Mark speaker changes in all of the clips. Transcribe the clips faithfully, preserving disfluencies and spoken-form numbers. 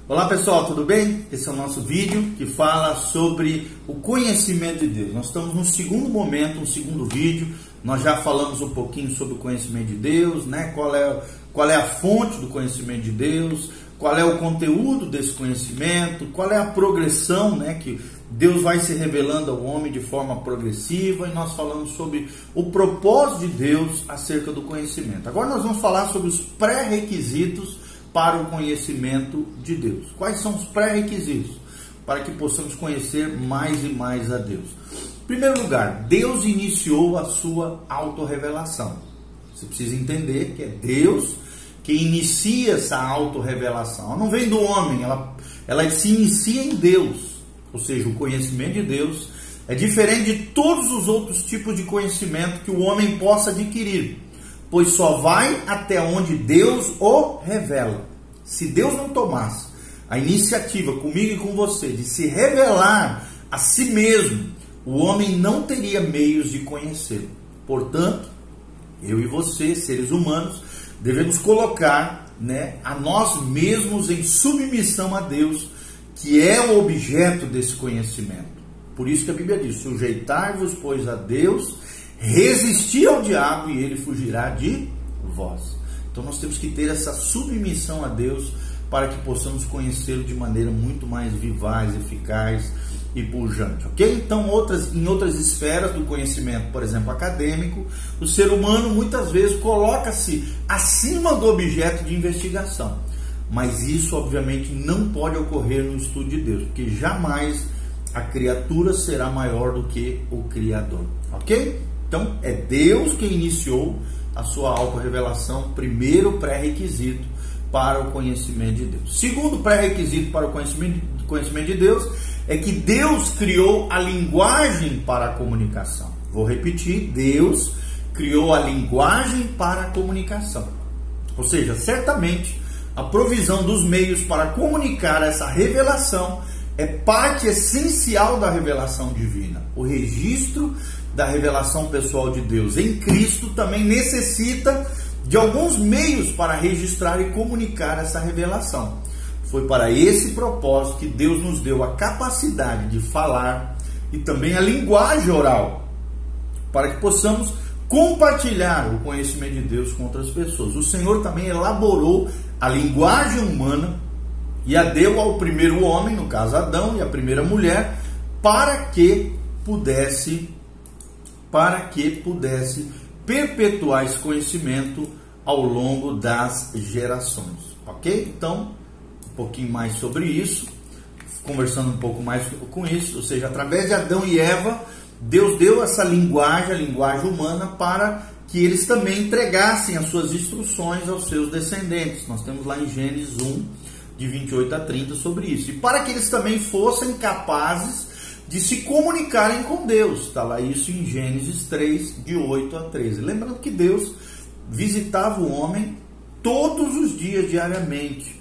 Speaker 1: Olá pessoal, tudo bem? Esse é o nosso vídeo que fala sobre o conhecimento de Deus. Nós estamos no segundo momento, um segundo vídeo. Nós já falamos um pouquinho sobre o conhecimento de Deus, né? Qual é, qual é a fonte do conhecimento de Deus, qual é o conteúdo desse conhecimento, qual é a progressão, né? Que Deus vai se revelando ao homem de forma progressiva, e nós falamos sobre o propósito de Deus acerca do conhecimento. Agora nós vamos falar sobre os pré-requisitos para o conhecimento de Deus. Quais são os pré-requisitos para que possamos conhecer mais e mais a Deus? Em primeiro lugar, Deus iniciou a sua autorrevelação. Você precisa entender que é Deus que inicia essa autorrevelação. Ela não vem do homem, ela, ela se inicia em Deus. Ou seja, o conhecimento de Deus é diferente de todos os outros tipos de conhecimento que o homem possa adquirir, pois só vai até onde Deus o revela. Se Deus não tomasse a iniciativa comigo e com você de se revelar a si mesmo, o homem não teria meios de conhecê-lo. Portanto, eu e você, seres humanos, devemos colocar, né, a nós mesmos em submissão a Deus, que é o objeto desse conhecimento. Por isso que a Bíblia diz: sujeitai-vos, pois, a Deus, resistir ao diabo e ele fugirá de vós. Então nós temos que ter essa submissão a Deus para que possamos conhecê-lo de maneira muito mais vivaz, eficaz e pujante, ok? Então outras, em outras esferas do conhecimento, por exemplo, acadêmico, o ser humano muitas vezes coloca-se acima do objeto de investigação. Mas isso obviamente não pode ocorrer no estudo de Deus, porque jamais a criatura será maior do que o Criador, ok? Então é Deus que iniciou a sua autorrevelação, primeiro pré-requisito para o conhecimento de Deus. Segundo pré-requisito para o conhecimento, conhecimento de Deus é que Deus criou a linguagem para a comunicação. Vou repetir: Deus criou a linguagem para a comunicação. Ou seja, certamente a provisão dos meios para comunicar essa revelação é parte essencial da revelação divina. O registro da revelação pessoal de Deus em Cristo também necessita de alguns meios para registrar e comunicar essa revelação. Foi para esse propósito que Deus nos deu a capacidade de falar e também a linguagem oral, para que possamos compartilhar o conhecimento de Deus com outras pessoas. O Senhor também elaborou a linguagem humana e a deu ao primeiro homem, no caso Adão, e à primeira mulher, para que pudesse, para que pudesse perpetuar esse conhecimento ao longo das gerações, ok? Então, um pouquinho mais sobre isso, conversando um pouco mais com isso, ou seja, através de Adão e Eva, Deus deu essa linguagem, a linguagem humana, para que eles também entregassem as suas instruções aos seus descendentes. Nós temos lá em Gênesis um, de vinte e oito a trinta, sobre isso. E para que eles também fossem capazes de se comunicarem com Deus. Está lá isso em Gênesis três, de oito a treze. Lembrando que Deus visitava o homem todos os dias, diariamente.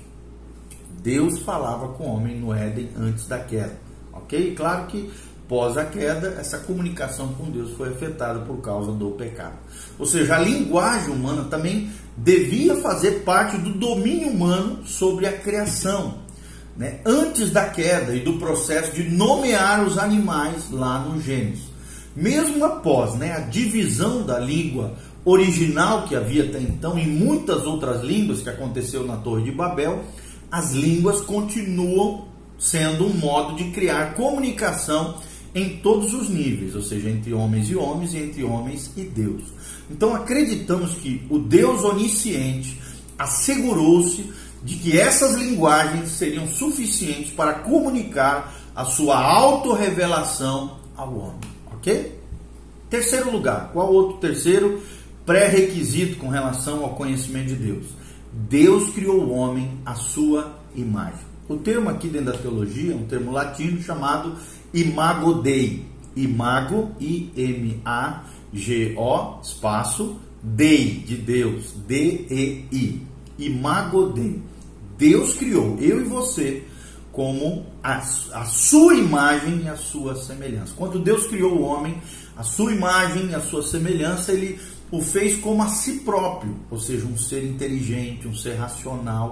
Speaker 1: Deus falava com o homem no Éden antes da queda, ok? Claro que após a queda, essa comunicação com Deus foi afetada por causa do pecado. Ou seja, a linguagem humana também devia fazer parte do domínio humano sobre a criação, né? Antes da queda e do processo de nomear os animais lá no Gênesis. Mesmo após, né, a divisão da língua original que havia até então em muitas outras línguas, que aconteceu na Torre de Babel, as línguas continuam sendo um modo de criar comunicação em todos os níveis, ou seja, entre homens e homens e entre homens e Deus. Então acreditamos que o Deus onisciente assegurou-se de que essas linguagens seriam suficientes para comunicar a sua autorrevelação ao homem, ok? Terceiro lugar, qual outro terceiro pré-requisito com relação ao conhecimento de Deus? Deus criou o homem à sua imagem. O termo aqui dentro da teologia é um termo latino chamado imago Dei. Imago, I M A G O, espaço, Dei, de Deus, D E I. Imago Dei. Deus criou eu e você como a, a sua imagem e a sua semelhança. Quando Deus criou o homem, a sua imagem e a sua semelhança, ele o fez como a si próprio, ou seja, um ser inteligente, um ser racional,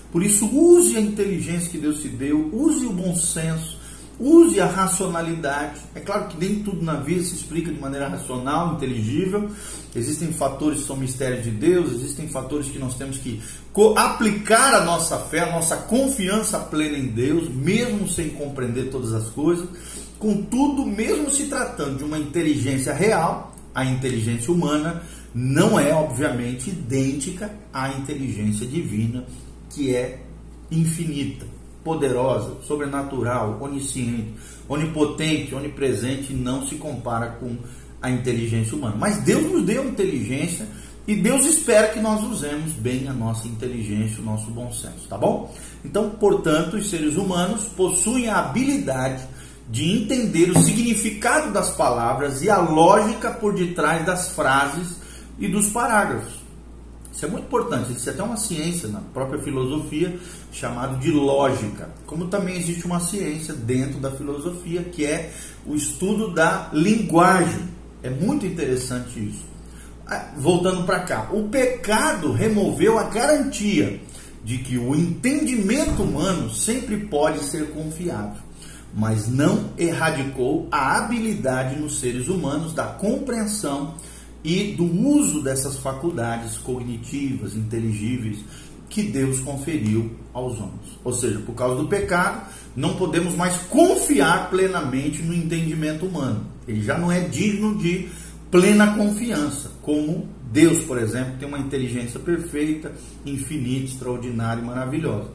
Speaker 1: Por isso, use a inteligência que Deus te deu, use o bom senso, use a racionalidade. É claro que nem tudo na vida se explica de maneira racional, inteligível. Existem fatores que são mistérios de Deus, existem fatores que nós temos que aplicar a nossa fé, a nossa confiança plena em Deus, mesmo sem compreender todas as coisas. Contudo, mesmo se tratando de uma inteligência real, a inteligência humana não é, obviamente, idêntica à inteligência divina, que é infinita, poderosa, sobrenatural, onisciente, onipotente, onipresente, não se compara com a inteligência humana. Mas Deus nos deu inteligência e Deus espera que nós usemos bem a nossa inteligência, o nosso bom senso, tá bom? Então, portanto, os seres humanos possuem a habilidade de entender o significado das palavras e a lógica por detrás das frases e dos parágrafos. Isso é muito importante, existe até uma ciência na própria filosofia chamada de lógica, como também existe uma ciência dentro da filosofia que é o estudo da linguagem. É muito interessante isso. Voltando para cá, o pecado removeu a garantia de que o entendimento humano sempre pode ser confiável, mas não erradicou a habilidade nos seres humanos da compreensão e do uso dessas faculdades cognitivas, inteligíveis, que Deus conferiu aos homens. Ou seja, por causa do pecado, não podemos mais confiar plenamente no entendimento humano. Ele já não é digno de plena confiança, como Deus, por exemplo, tem uma inteligência perfeita, infinita, extraordinária e maravilhosa.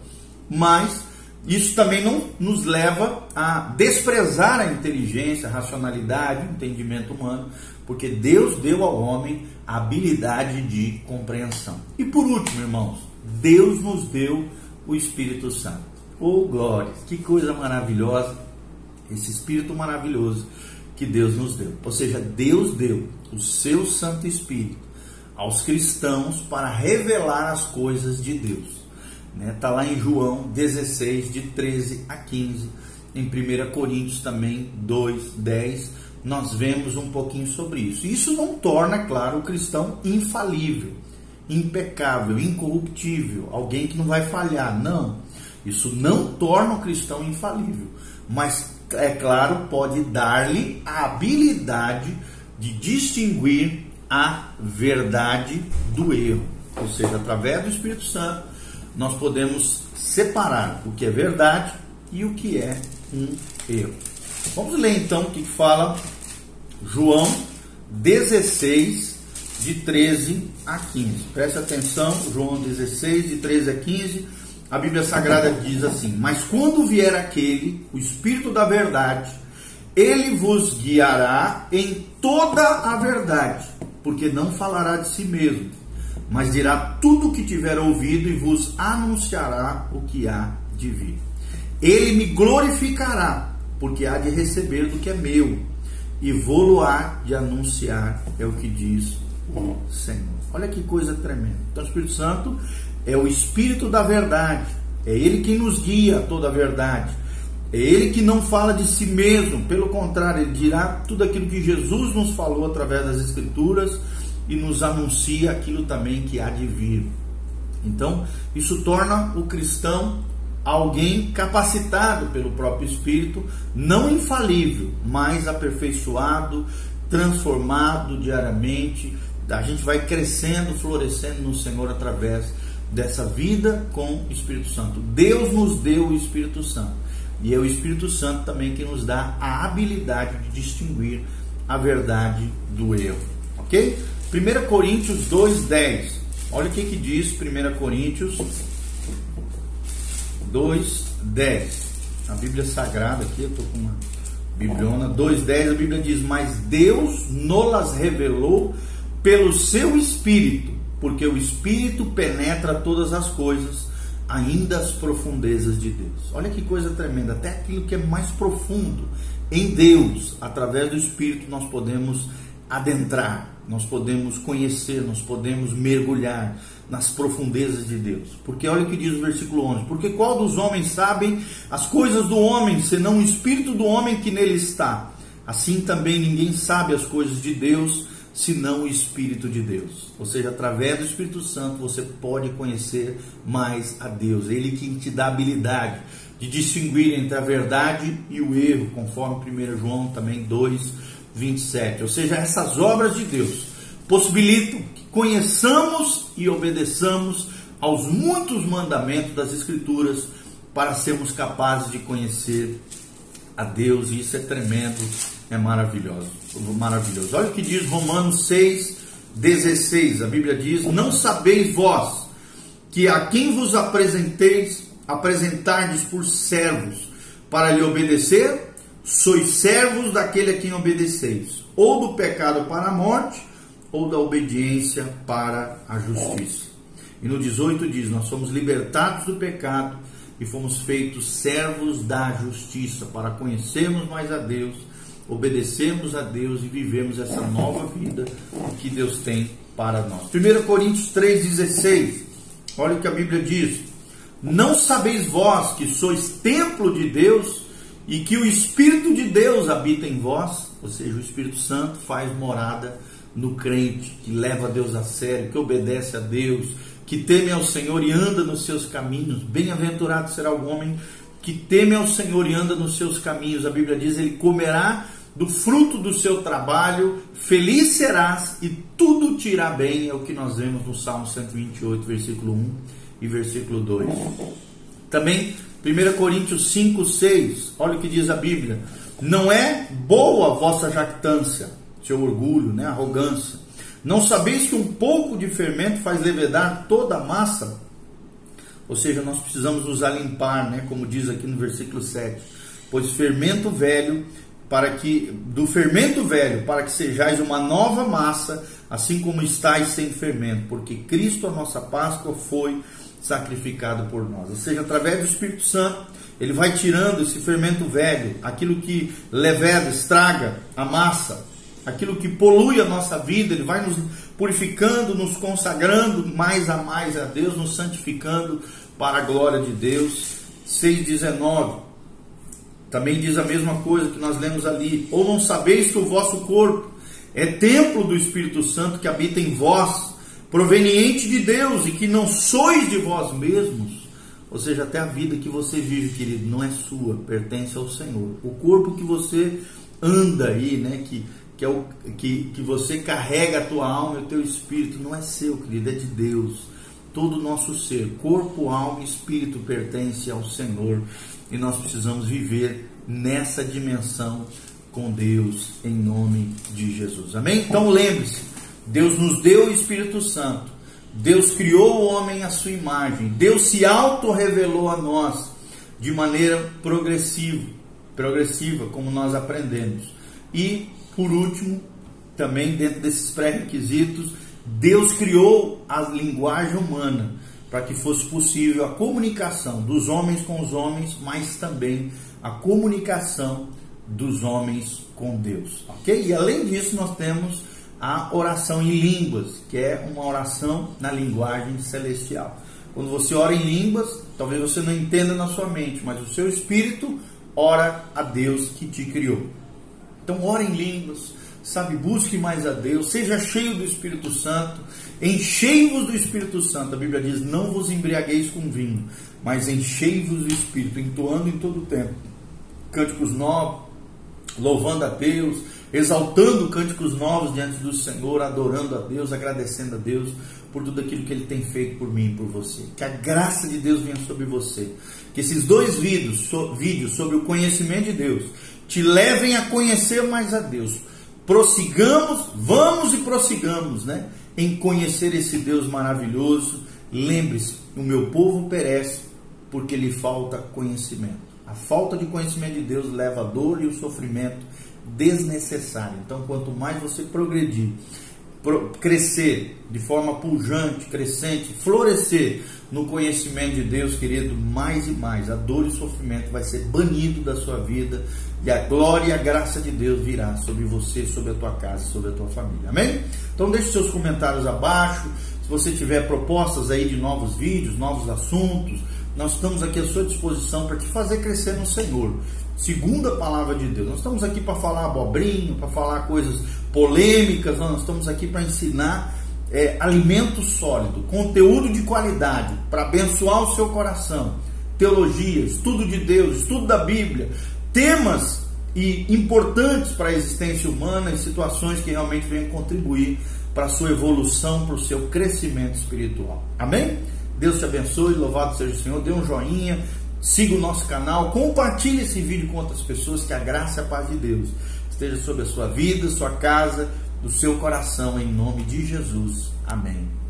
Speaker 1: Mas isso também não nos leva a desprezar a inteligência, a racionalidade, o entendimento humano, porque Deus deu ao homem a habilidade de compreensão. E por último, irmãos, Deus nos deu o Espírito Santo. Oh, glória! Que coisa maravilhosa, esse Espírito maravilhoso que Deus nos deu. Ou seja, Deus deu o seu Santo Espírito aos cristãos para revelar as coisas de Deus. Está lá em João dezesseis, de treze a quinze, em primeira Coríntios também, dois, dez, nós vemos um pouquinho sobre isso. Isso não torna, claro, o cristão infalível, impecável, incorruptível, alguém que não vai falhar, não. Isso não torna o cristão infalível, mas, é claro, pode dar-lhe a habilidade de distinguir a verdade do erro. Ou seja, através do Espírito Santo, nós podemos separar o que é verdade e o que é um erro. Vamos ler então o que fala João dezesseis, de treze a quinze. Preste atenção, João dezesseis, de treze a quinze. A Bíblia Sagrada diz assim: mas quando vier aquele, o Espírito da verdade, ele vos guiará em toda a verdade, porque não falará de si mesmo, mas dirá tudo o que tiver ouvido e vos anunciará o que há de vir. Ele me glorificará, porque há de receber do que é meu, e vou-lo-á de anunciar, é o que diz o Senhor. Olha que coisa tremenda. Então o Espírito Santo é o Espírito da verdade, é Ele quem nos guia a toda a verdade, é Ele que não fala de si mesmo, pelo contrário, Ele dirá tudo aquilo que Jesus nos falou através das Escrituras e nos anuncia aquilo também que há de vir. Então, isso torna o cristão alguém capacitado pelo próprio Espírito, não infalível, mas aperfeiçoado, transformado diariamente. A gente vai crescendo, florescendo no Senhor através dessa vida com o Espírito Santo. Deus nos deu o Espírito Santo, e é o Espírito Santo também que nos dá a habilidade de distinguir a verdade do erro. Ok? primeira Coríntios dois, dez. Olha o que, que diz primeira Coríntios dois, dez. A Bíblia Sagrada aqui, eu estou com uma Bibliona. dois, dez, a Bíblia diz: mas Deus nos revelou pelo seu Espírito, porque o Espírito penetra todas as coisas, ainda as profundezas de Deus. Olha que coisa tremenda, até aquilo que é mais profundo em Deus, através do Espírito nós podemos adentrar, nós podemos conhecer, nós podemos mergulhar nas profundezas de Deus. Porque olha o que diz o versículo onze: porque qual dos homens sabem as coisas do homem, senão o Espírito do homem que nele está? Assim também ninguém sabe as coisas de Deus, senão o Espírito de Deus. Ou seja, através do Espírito Santo você pode conhecer mais a Deus. Ele que te dá a habilidade de distinguir entre a verdade e o erro, conforme primeiro João também dois, vinte e sete. Ou seja, essas obras de Deus possibilitam que conheçamos e obedeçamos aos muitos mandamentos das Escrituras para sermos capazes de conhecer a Deus, e isso é tremendo, é maravilhoso, maravilhoso. Olha o que diz Romanos seis, dezesseis, a Bíblia diz: não sabeis vós que a quem vos apresenteis, apresentardes por servos para lhe obedecer, sois servos daquele a quem obedeceis, ou do pecado para a morte, ou da obediência para a justiça. E no dezoito diz: nós somos libertados do pecado e fomos feitos servos da justiça, para conhecermos mais a Deus, obedecermos a Deus e vivermos essa nova vida que Deus tem para nós. primeira Coríntios três, dezesseis, olha o que a Bíblia diz: não sabeis vós que sois templo de Deus e que o Espírito de Deus habita em vós? Ou seja, o Espírito Santo faz morada no crente, que leva a Deus a sério, que obedece a Deus, que teme ao Senhor e anda nos seus caminhos. Bem-aventurado será o homem que teme ao Senhor e anda nos seus caminhos. A Bíblia diz: ele comerá do fruto do seu trabalho, feliz serás e tudo te irá bem. É o que nós vemos no Salmo cento e vinte e oito, versículo um e versículo dois. Também primeira Coríntios cinco, seis, olha o que diz a Bíblia: não é boa a vossa jactância, seu orgulho, né, arrogância. Não sabeis que um pouco de fermento faz levedar toda a massa? Ou seja, nós precisamos nos alimpar, né, como diz aqui no versículo sete. Pois fermento velho, para que do fermento velho, para que sejais uma nova massa, assim como estáis sem fermento, porque Cristo, a nossa Páscoa, foi sacrificado por nós. Ou seja, através do Espírito Santo, ele vai tirando esse fermento velho, aquilo que leveda, estraga a massa, aquilo que polui a nossa vida. Ele vai nos purificando, nos consagrando mais a mais a Deus, nos santificando para a glória de Deus. seis, dezenove, também diz a mesma coisa que nós lemos ali: ou não sabeis que o vosso corpo é templo do Espírito Santo que habita em vós, proveniente de Deus, e que não sois de vós mesmos? Ou seja, até a vida que você vive, querido, não é sua, pertence ao Senhor. O corpo que você anda aí, né, que Que, é o, que, que você carrega a tua alma e o teu espírito, não é seu, querido, é de Deus. Todo o nosso ser, corpo, alma e espírito, pertence ao Senhor, e nós precisamos viver nessa dimensão com Deus, em nome de Jesus, amém? Então lembre-se, Deus nos deu o Espírito Santo, Deus criou o homem à sua imagem, Deus se auto-revelou a nós de maneira progressiva, progressiva, como nós aprendemos. E por último, também dentro desses pré-requisitos, Deus criou a linguagem humana para que fosse possível a comunicação dos homens com os homens, mas também a comunicação dos homens com Deus, ok? E além disso, nós temos a oração em línguas, que é uma oração na linguagem celestial. Quando você ora em línguas, talvez você não entenda na sua mente, mas o seu espírito ora a Deus que te criou. Então, ore em línguas, sabe, busque mais a Deus, seja cheio do Espírito Santo, enchei-vos do Espírito Santo. A Bíblia diz: não vos embriagueis com vinho, mas enchei-vos do Espírito, entoando em todo o tempo cânticos novos, louvando a Deus, exaltando cânticos novos diante do Senhor, adorando a Deus, agradecendo a Deus por tudo aquilo que Ele tem feito por mim e por você. Que a graça de Deus venha sobre você, que esses dois vídeos, so, vídeos sobre o conhecimento de Deus te levem a conhecer mais a Deus. Prossigamos, vamos e prossigamos, né, em conhecer esse Deus maravilhoso. Lembre-se, o meu povo perece porque lhe falta conhecimento. A falta de conhecimento de Deus leva a dor e o sofrimento desnecessário. Então, quanto mais você progredir, pro, crescer de forma pujante, crescente, florescer no conhecimento de Deus, querido, mais e mais a dor e o sofrimento vai ser banido da sua vida, e a glória e a graça de Deus virá sobre você, sobre a tua casa, sobre a tua família, amém? Então deixe seus comentários abaixo. Se você tiver propostas aí de novos vídeos, novos assuntos, nós estamos aqui à sua disposição para te fazer crescer no Senhor, segundo a palavra de Deus. Nós estamos aqui para falar abobrinho, para falar coisas polêmicas, não, nós estamos aqui para ensinar é, alimento sólido, conteúdo de qualidade, para abençoar o seu coração, teologia, estudo de Deus, estudo da Bíblia, temas e importantes para a existência humana e situações que realmente venham contribuir para a sua evolução, para o seu crescimento espiritual. Amém? Deus te abençoe, louvado seja o Senhor. Dê um joinha, siga o nosso canal, compartilhe esse vídeo com outras pessoas, que a graça e a paz de Deus esteja sobre a sua vida, sua casa, do seu coração, em nome de Jesus. Amém.